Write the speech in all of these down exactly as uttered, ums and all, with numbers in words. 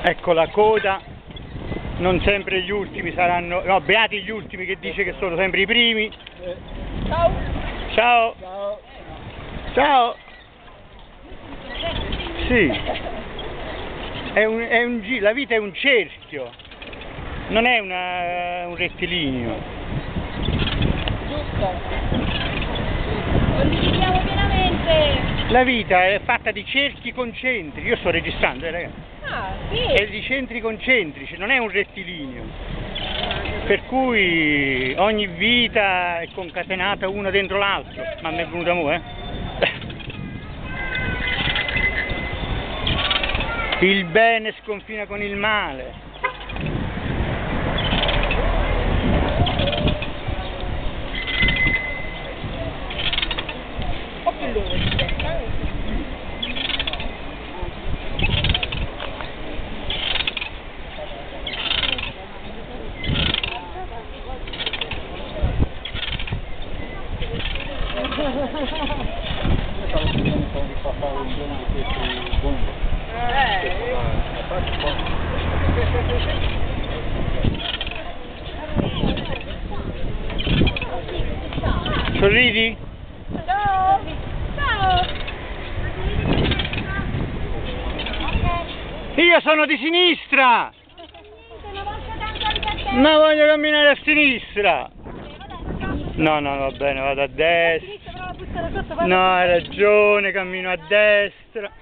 Ecco la coda, non sempre gli ultimi saranno, no, beati gli ultimi che dice che sono sempre i primi. Ciao! Ciao! Ciao! Ciao! Sì, è un, è un gi- la vita è un cerchio, non è una, un rettilineo. Giusto! Condividiamo pienamente! La vita è fatta di cerchi concentrici, io sto registrando, eh ragazzi. Ah, sì! È di centri concentrici, non è un rettilineo. Per cui ogni vita è concatenata una dentro l'altro. Ma mi è venuta mo', eh? Il bene sconfina con il male. Un po' più lungo, Stavo chiedendo di fare un giorno di questi bombe. Sorridi? Ciao! Ciao! Io sono di sinistra! Ma voglio camminare a sinistra! No, no, va bene, vado a destra. No, hai ragione, cammino a destra.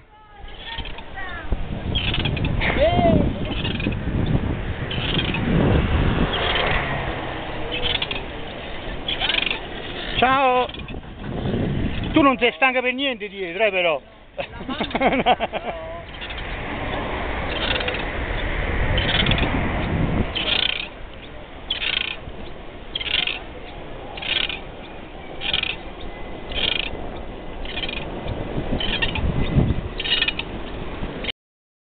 Ciao! Tu non sei stanca per niente dietro, eh però?